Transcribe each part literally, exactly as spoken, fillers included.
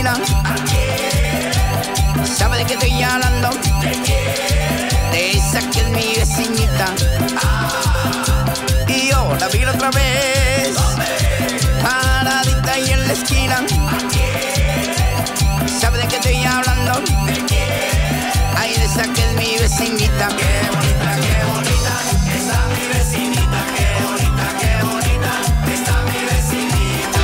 esquina. ¿Sabe de qué estoy hablando? De esa que es mi vecinita. Y yo la vi otra vez, paradita ahí en la esquina. ¿Sabe de qué estoy hablando? Ay, de esa que es mi vecinita. Qué bonita, qué bonita está mi vecinita. Qué bonita, qué bonita está mi vecinita.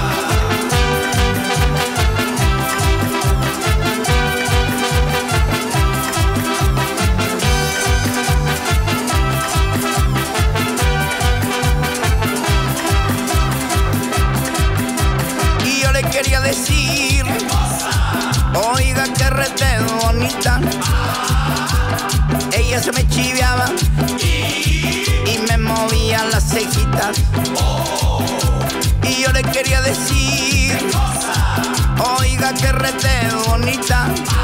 Y yo le quería decir, oiga, qué rete bonita. Ella se me chiveaba y me movía las cejitas. Y yo le quería decir, oiga, qué rete bonita.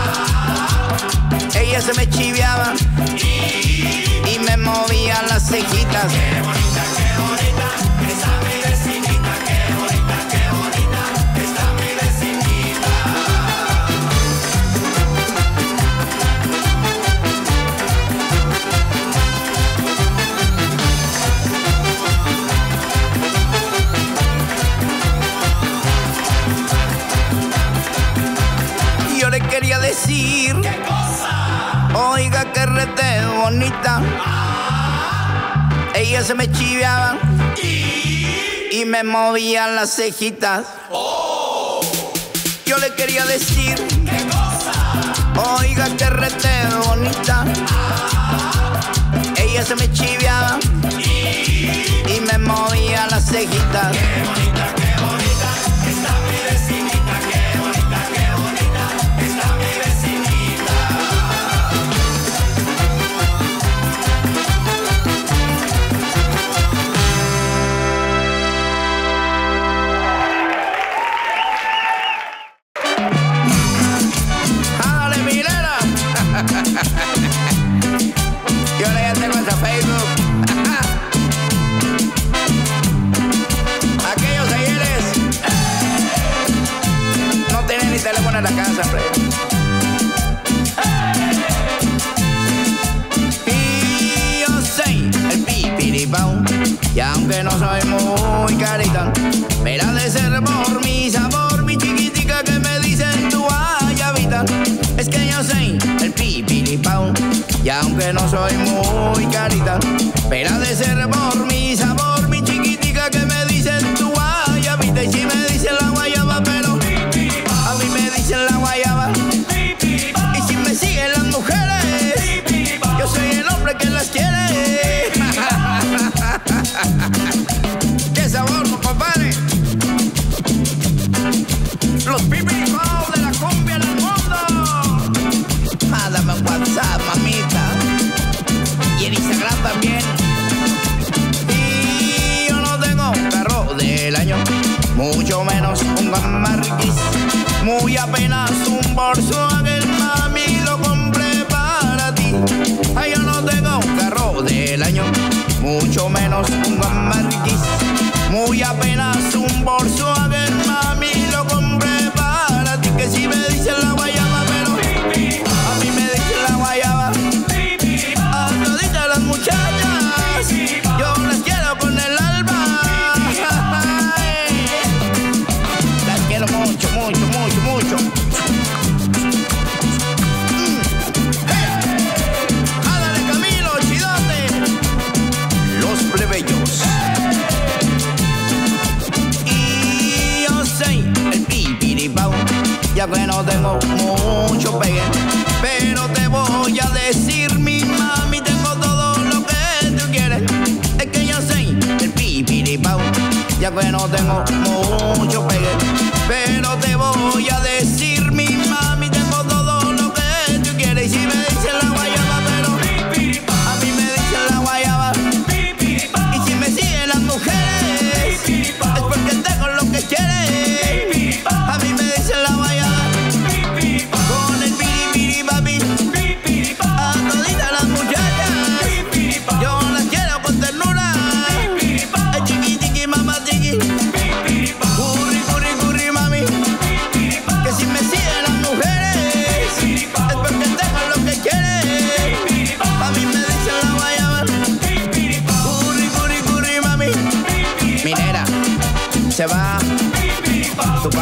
Ella se me chiveaba y me movía las cejitas. Qué bonita, qué bonita está mi vecinita. Qué bonita, qué bonita está mi vecinita. Yo le quería decir, ¿qué cosa? Oiga, qué rete bonita. Ella se me chiveaba y me movía las cejitas. Yo le quería decir, ¿qué cosa? Oiga, qué rete bonita. Ella se me chiveaba y me movía las cejitas. Qué bonita, qué bonita está mi vecinita. Qué bonita, qué bonita está mi vecinita. ¡Dale, Milena! Yo le tengo hasta Facebook. Aquellos ayeres no tienen ni teléfono en la casa, hombre. Y yo soy el pipiripao, y aunque no soy muy carita, pero ha de ser por mi sabor, mi chiquitica, que me dicen tu guayabita. Es que yo soy el pipiripao, y aunque no soy muy carita, pero ha de ser por mi sabor, mi chiquitica, que me dicen tu guayabita. Y si me dicen la guayaba, pero a mí me dicen la guayaba. Y si me siguen las mujeres, yo soy el hombre que las quiere. ¡Qué sabor, compadre! Los pipiripaos de la cumbia del mundo. Mándame un WhatsApp, mamita, y en Instagram también. Y yo no tengo un carro del año, mucho menos un Marquis, muy apenas un Volkswagen, mami, lo compré para ti. Ay, yo no tengo un carro del año, mucho menos un Marquis, muy apenas un Volkswagen, mami, lo compré para ti. Que si me dicen la guayaba, pero a mí me dicen la guayaba. A toditas las muchachas yo las quiero con el alma. Las quiero mucho, mucho, mucho, mucho. Mm. Hey. Ándale, Camilo, chidote. Los plebeyos. Y yo soy el pipiripao, ya que no tengo mucho pegue, pero te voy a decir, mi mami, tengo todo lo que tú quieres. Es que yo soy el pipiripao, ya que no tengo mucho pegue, pero te voy a decir, mi mami, tengo todo lo que tú quieres. Y si me dicen la guayaba, pero a mí me dicen la guayaba. Y si me siguen las mujeres, es porque tengo lo que quieres. A mí me dicen la guayaba. Con el piripiri, papi, a toditas las muchachas yo las quiero con ternura. Ay, chiqui, chiqui, mamá, chiqui. Curri, curri, curri.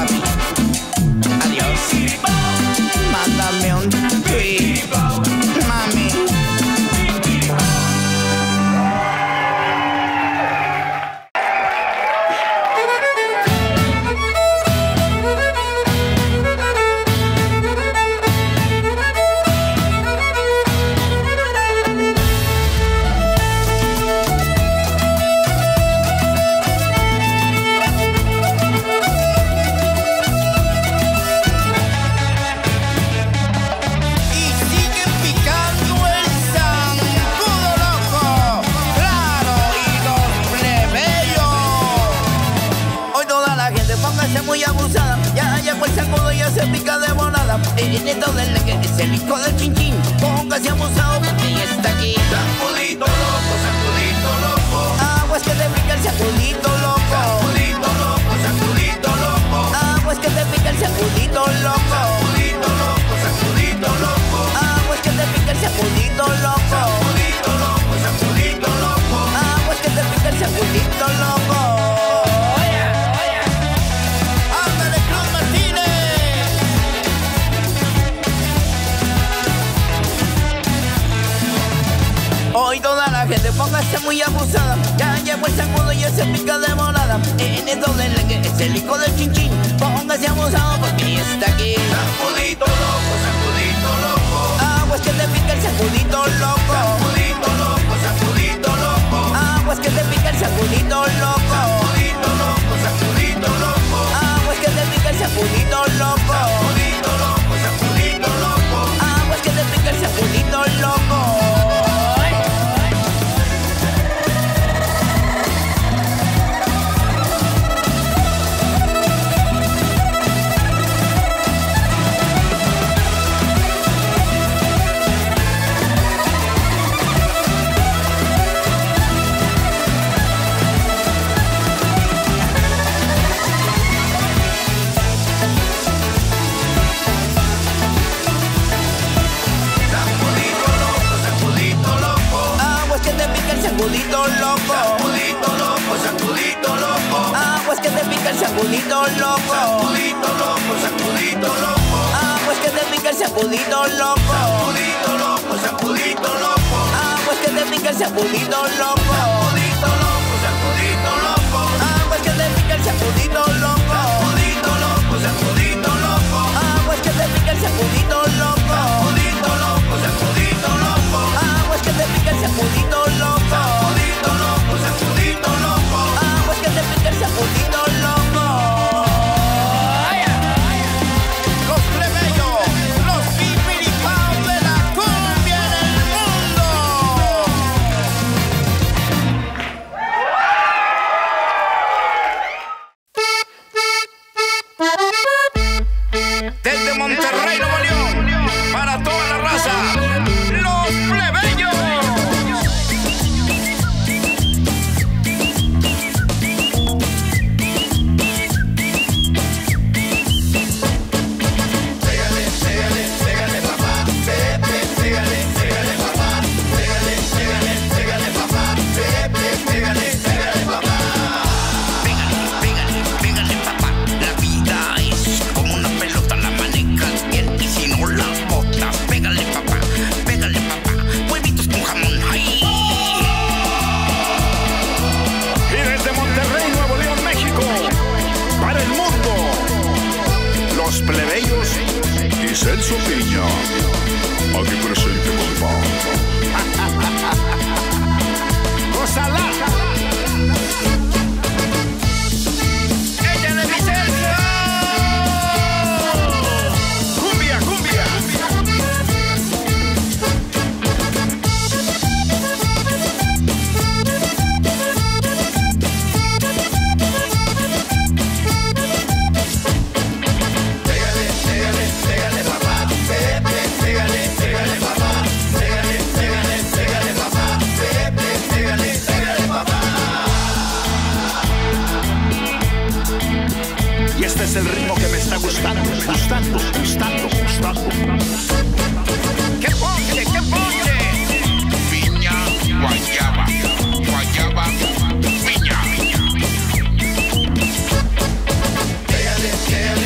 papi. Adiós. Mándame un tweet, mami. Muy abusada, ya llegó el sacudo y ya se pica de volada. En esto del que es el hijo del chinchín, póngase abusado porque ya está aquí. Sacudito loco, sacudito loco. Aguas que te pica el sacudito loco. Sacudito loco, sacudito loco. Aguas que te pica el sacudito loco. Sacudito loco, sacudito loco. Aguas que te pica el sacudito loco. Sacudito loco, sacudito loco. Aguas que te pica el sacudito loco. Hoy toda la gente póngase muy abusada, ya llegó el sacudo y ya se pica de volada. En esto del que es el hijo del chinchín, póngase abusado porque ya está aquí. Sacudito loco, sacudito loco. Aguas que te pica el sacudito loco. Sacudito loco, sacudito loco. Aguas que te pica el sacudito loco. Sacudito loco, sacudito loco. Aguas que te pica el sacudito loco. Sacudito loco, sacudito loco. Aguas que te pica el sacudito loco. Sacudito loco, sacudito loco, sacudito loco. Aguas que te pica el sacudito loco. Sacudito loco, sacudito loco. Aguas que te pica el sacudito loco. Sacudito loco, sacudito loco. Aguas que te pica el sacudito loco. Sacudito loco, sacudito loco. Aguas que te pica el sacudito loco. Sacudito loco, sacudito loco. Aguas que te pica el sacudito loco. Sacudito loco, sacudito loco. Aguas que te pica el sacudito loco. Sacudito loco, sacudito loco. Aguas que te pica el sacudito loco. Los plebeyos, los pipiripaos de la cumbia en el mundo. Desde Monterrey, Nuevo León, para toda la raza, los plebeyos. Pégale, pégale, pégale, papá. Pepe, pégale, pégale, papá. Pégale, pégale, pégale, papá. Pepe, pégale, pégale, papá. Pégale, pégale, pégale, papá. La vida es como una pelota, la manejas bien y si no la botas, pégale, papá, pégale, papá. Huevitos con jamón, ahí. Y desde Monterrey, Nuevo León, México, para el mundo, los plebeyos y Celso Piña, aquí presente, compa. ¡Gózala! ¡Échale, mi Celso! ¡Cumbia, cumbia! Pégale, pégale, pégale, papá. Pepe, pégale, pégale, papá. Pégale, pégale, pégale, papá. Pepe, pégale, pégale, papá. Y este es el ritmo que me está gustando, gustando, gustando, gustando. ¡Qué ponche, qué ponche! Piña, guayaba, guayaba, piña. Pégale, pégale,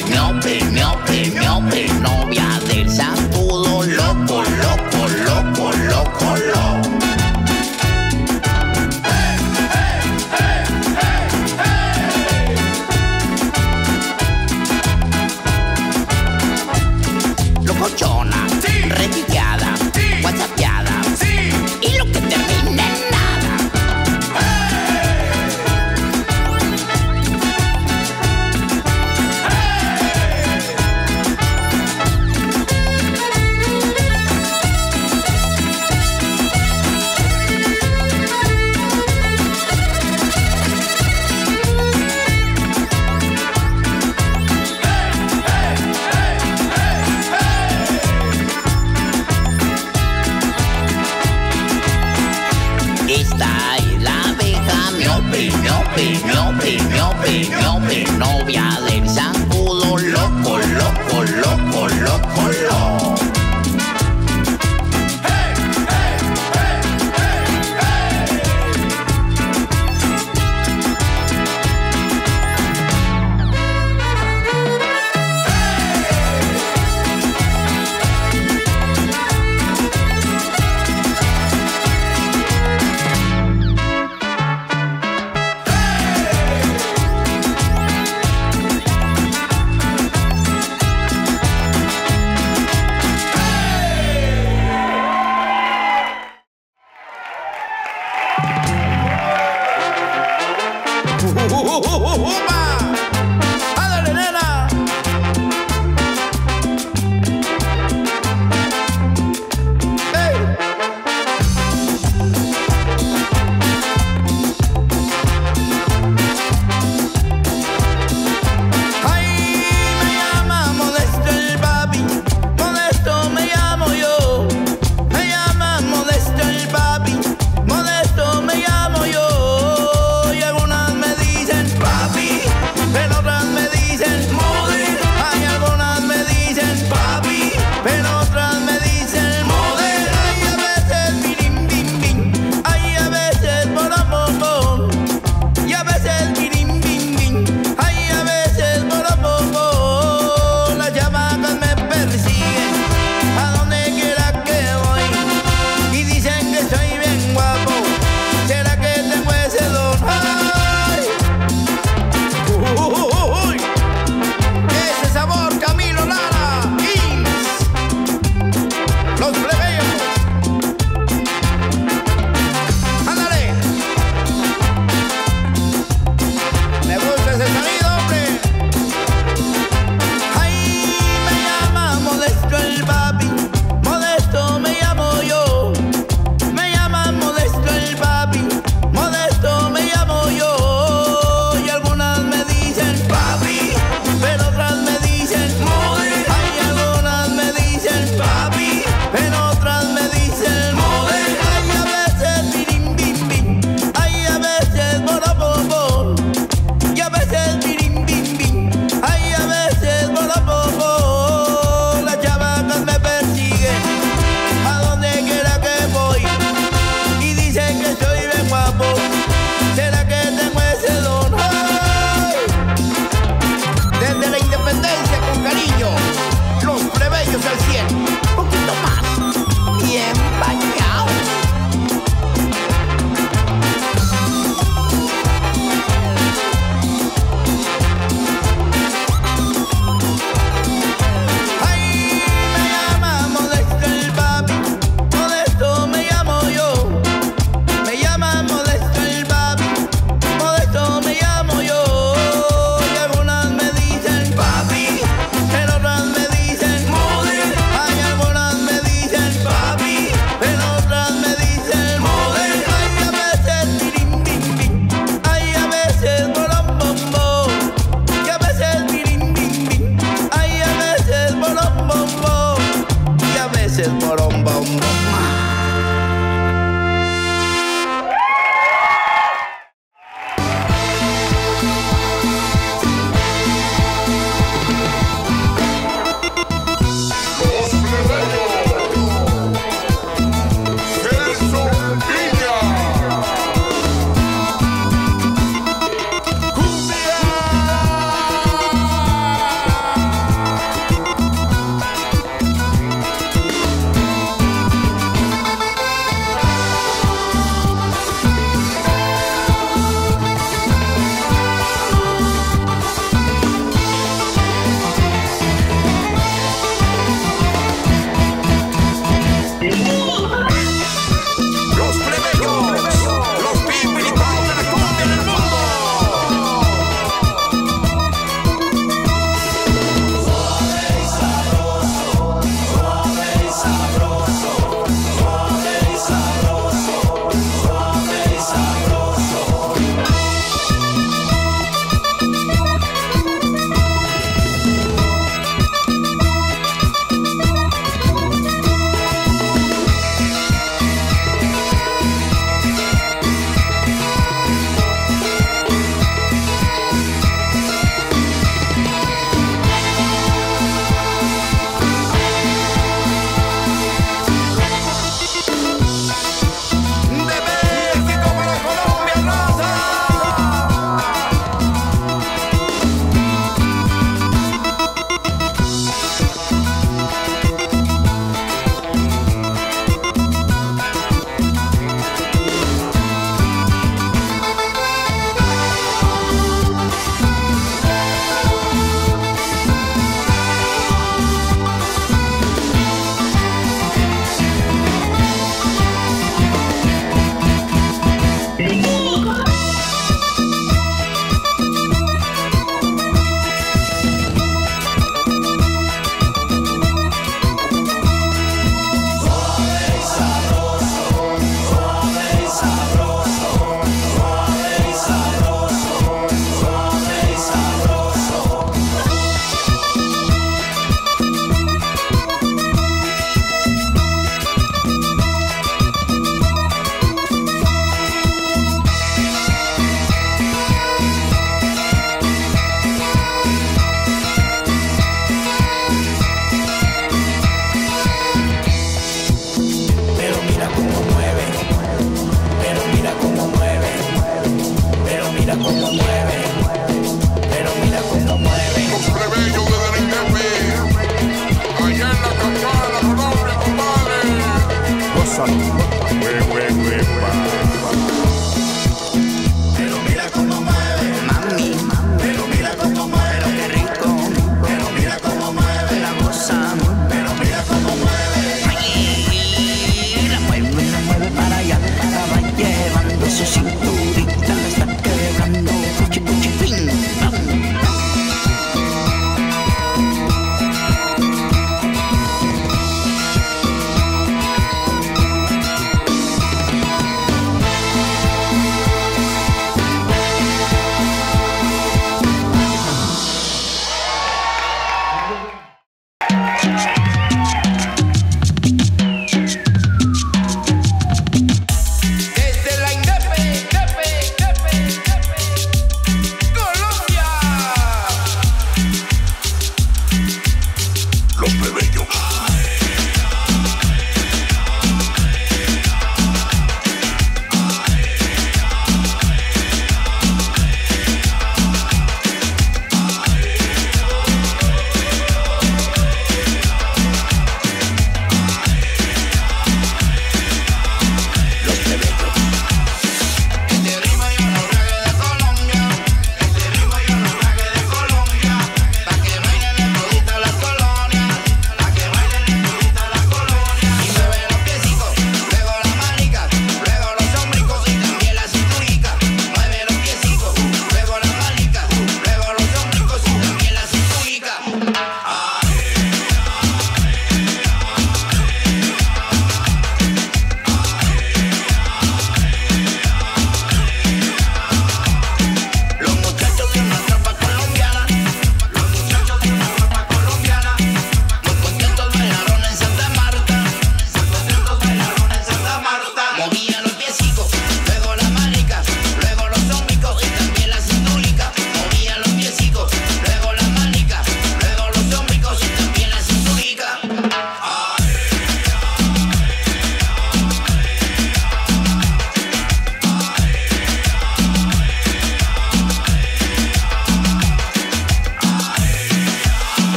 miope, miope, miope, novia del zancudo, loco, loco, loco, loco, loco. Locochona, Sí. retuiteada, Sí. whatsappeada, Sí. y lo que termina en nada.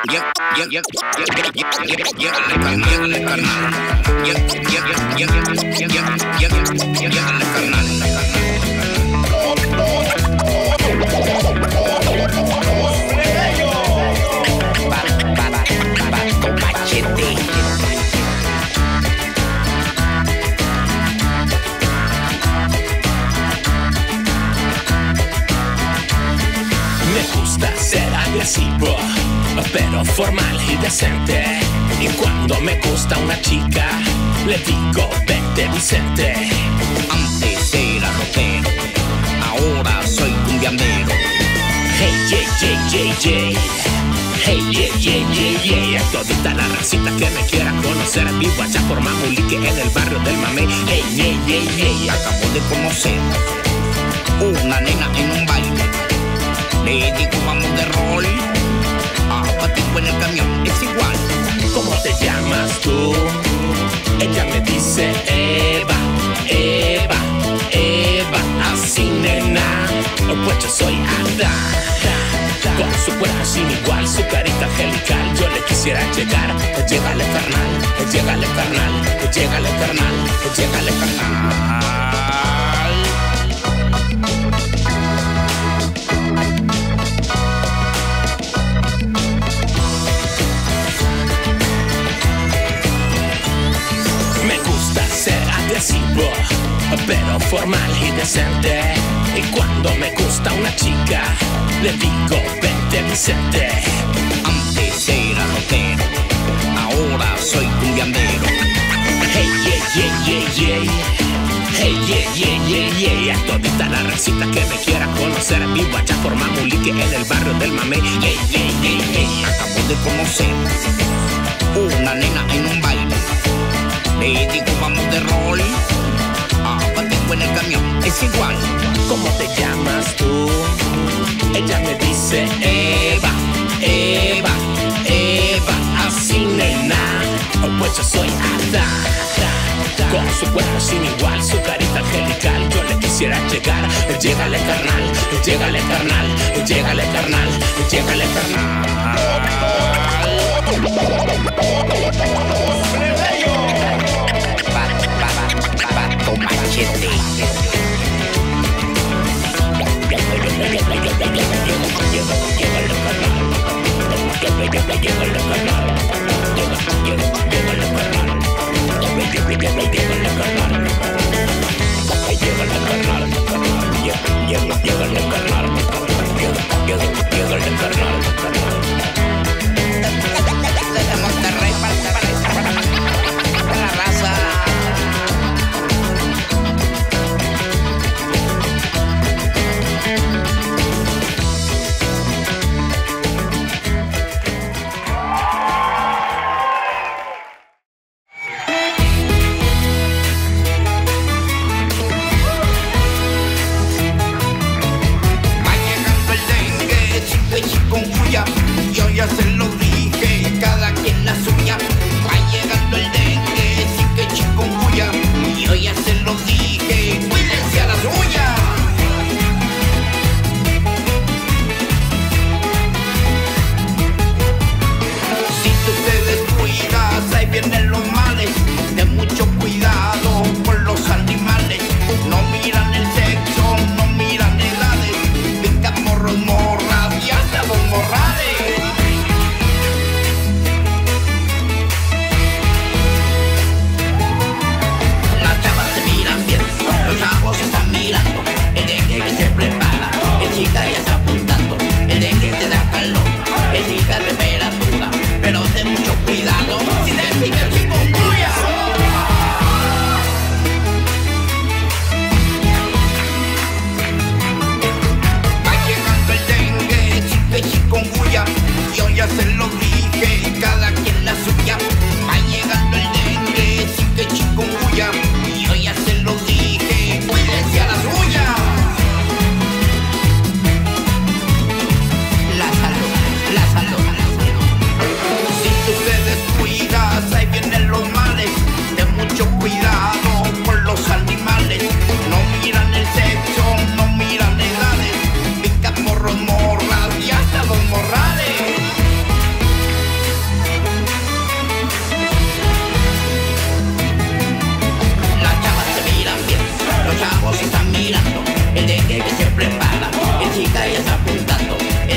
Agresivo, pero formal y decente. Y cuando me gusta una chica, le digo vente Vicente. Antes era rockero, ahora soy cumbiambero. Hey, yeah, yeah, yeah, yeah. Hey, yeah, yeah, yeah, yeah. A todita la racita que me quiera conocer, vivo allá por Mamulique en el barrio del Mamey. Hey, yeah, yeah, yeah. Acabo de conocer una nena en un baile. Le digo vamos de rol, ah, patico en el camión, es igual. ¿Cómo te llamas tú? Ella me dice Eva, Eva, Eva. Así nena, pues yo soy Adán. Con su cuerpo sin igual, su carita angelical, yo le quisiera llegar. Llégale carnal, llégale carnal, llégale carnal, llégale carnal. Agresivo, pero formal y decente. Y cuando me gusta una chica, le digo vente Vicente. Antes era rockero, ahora soy cumbiambero. Hey, yeah, yeah, yeah, yeah. Hey, yeah, yeah, yeah, yeah. A todita la racita que me quiera conocer, vivo allá por Mamulique en el barrio del Mamey. Hey, yeah, yeah, yeah. Acabo de conocer una nena en un baile. Le digo vamos de rol, ah, patico en el camión, es igual. ¿Cómo te llamas tú? Ella me dice Eva, Eva, Eva. Así nena, pues yo soy Adán. Con su cuerpo sin igual, su carita angelical, yo le quisiera llegar. Llégale carnal, llégale carnal, llégale carnal, llégale carnal. Pato machete. Desde Monterrey para la raza. Yo ya se lo dije, cada quien la suya. Va llegando el dengue, sí que chikungunya. Yo ya se lo dije, cuídense a la suya. Si tú te descuidas, ahí vienen los males. Ten mucho cuidado con los animales. No miran el sexo, no miran edades. Pican morros, morras y hasta los morrales.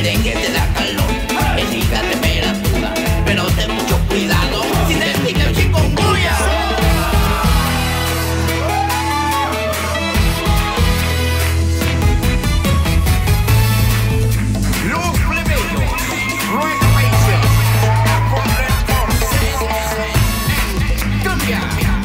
merengue te da calor, es rica temperatura, pero ten mucho cuidado si te pica el chikungunya. Los plebeyos, Renovation, corre por Cumbia.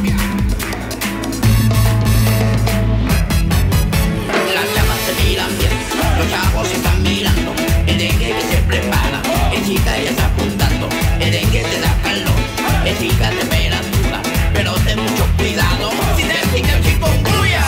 Las llamas se miran bien, los chavos se están mirando, merengue que se prepara, es chica ella está apuntando, merengue te da calor, es rica temperatura, pero ten mucho cuidado si te pica el chikungunya.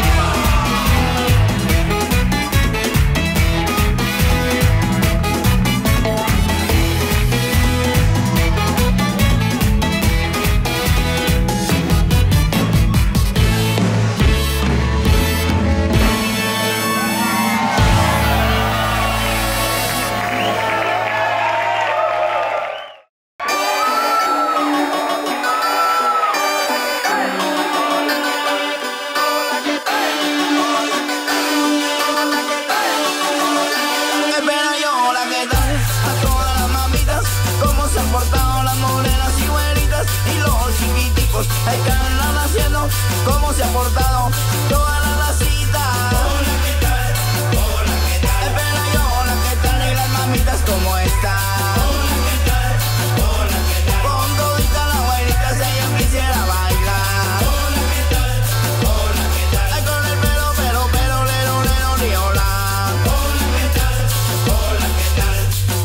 Espera yo, hola, ¿qué tal? A todas las mamitas, cómo se han portado las morenas y güeritas y los chiquiticos, hay que andan haciendo, cómo se ha portado toda la racita. Hola, ¿qué tal? Hola, ¿qué tal? Espera yo, hola, ¿qué tal? Y las mamitas, ¿cómo están? Hola, ¿qué tal? Hola, ¿qué tal? Con toditas las güeritas ella quisiera bailar. Hola, ¿qué tal? Hola, ¿qué tal? Ay, con el pelo, pero, pero, lero, lero, riola. Hola, ¿qué tal? Hola, ¿qué tal?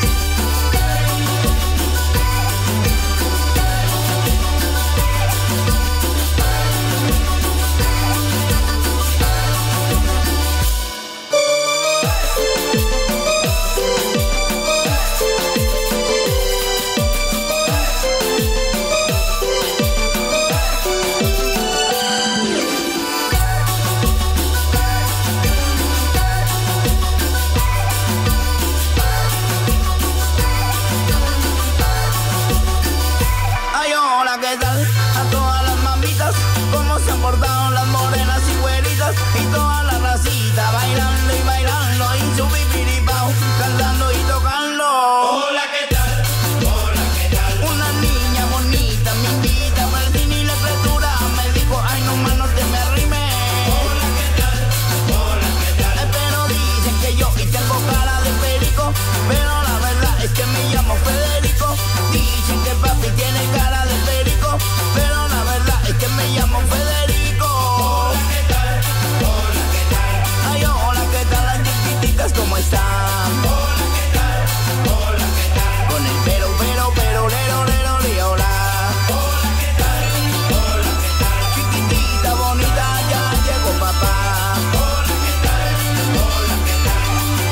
Ay, hola, ¿qué tal? A todas las mamitas, cómo se han portado las morenas y güeritas y toda la racita, bailando y bailando y su pipiripao, cantando y tocando. Hola, ¿qué tal? Hola, ¿qué tal? Una niña bonita me invita para el cine y la criatura me dijo, ay, no más no te me arrimes. Hola, ¿qué tal? Hola, ¿qué tal? Eh, Pero dicen que yo y tengo cara de perico, pero la verdad es que me llamo Federico. Dicen que papi tiene cara de perico, pero la verdad es que me llamo Federico. Hola, ¿qué tal? Hola, ¿qué tal? Ay, hola, ¿qué tal las chiquititas? ¿Cómo están? Hola, ¿qué tal? Hola, ¿qué tal? Con el pero, pero, pero, lero, lero, riola. Hola, ¿qué tal? Hola, ¿qué tal? Chiquitita, bonita, ya llegó papá. Hola, ¿qué tal? Hola, ¿qué tal?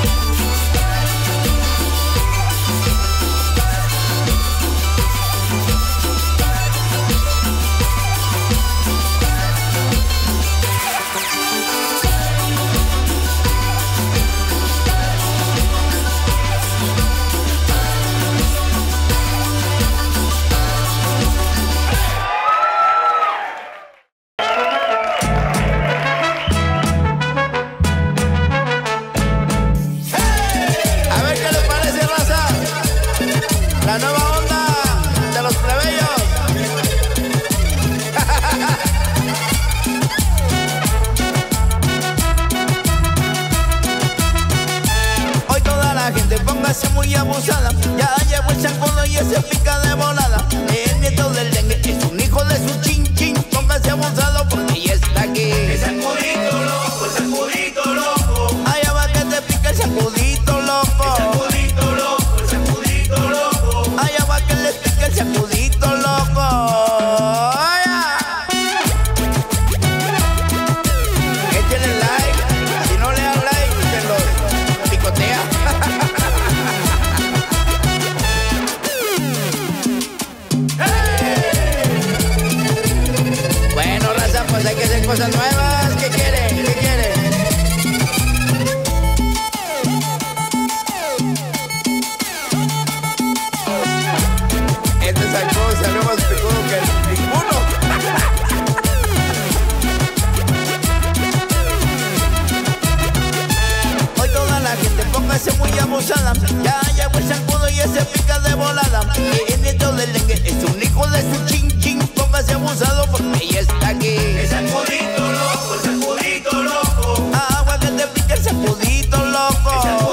A ver qué les parece, raza. La nueva onda de los plebeyos. Hoy toda la gente póngase muy abusada. Ya llevo el zancudo y ese pica de volada. El nieto del dengue es un hijo de su chin chin. Póngase abusado porque ya está aquí. El zancudito loco, el zancudito loco. Allá va que te pica el zancudito loco. El zancudito loco, el zancudito loco. Allá va que les pica el zancudito loco. Allá. Échenle like. Si no le dan like, se los picotea. Bueno, raza, pues hay que hacer cosas nuevas. ¿Qué quieren? ¿Qué quieren? salada. Ya llegó el zancudo y ese pica de volada. El nieto del dengue es un hijo de su chin chin. Póngase abusado porque ella está aquí. El zancudito loco, el zancudito loco. Agua que te pica el sacudito loco.